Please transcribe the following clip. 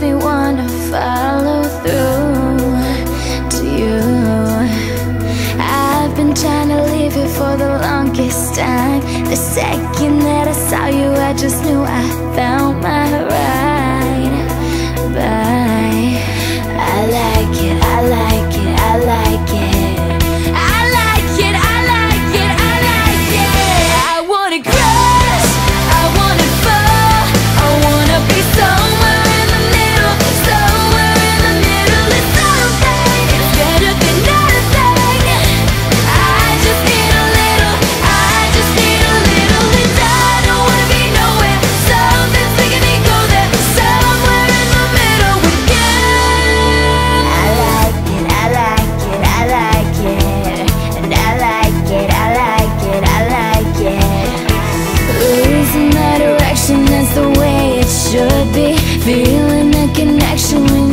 me wanna follow through to you. I've been trying to leave you for the longest time. The second that I saw you, I just knew I found my ride. Bye. I like it, I like it, I like it. I like it, I like it, I like it. I wanna crush, I wanna fall, I wanna be somewhere in the middle, somewhere in the middle. It's something, it's better than nothing. I just need a little, I just need a little. And I don't wanna be nowhere, something's making me go there, somewhere in the middle with you. I like it, I like it, I like it. And I like it, I like it, I like it. Losing my direction, that's the way it should be. Feeling the connection when